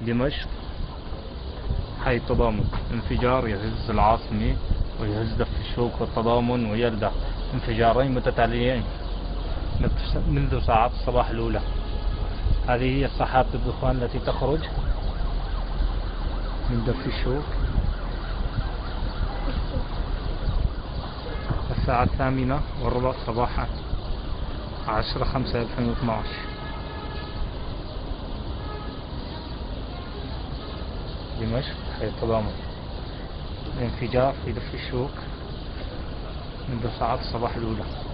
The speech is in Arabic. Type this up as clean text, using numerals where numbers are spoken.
دمشق حي التضامن، انفجار يهز العاصمة ويهز دف الشوك والتضامن، ويردع انفجارين متتاليين منذ ساعات الصباح الأولى. هذه هي سحابة الدخان التي تخرج من دف الشوك. الساعة 8:15 صباحا 10/5/2012. دمشق حي التضامن، انفجار في دف الشوك منذ ساعات الصباح الأولى.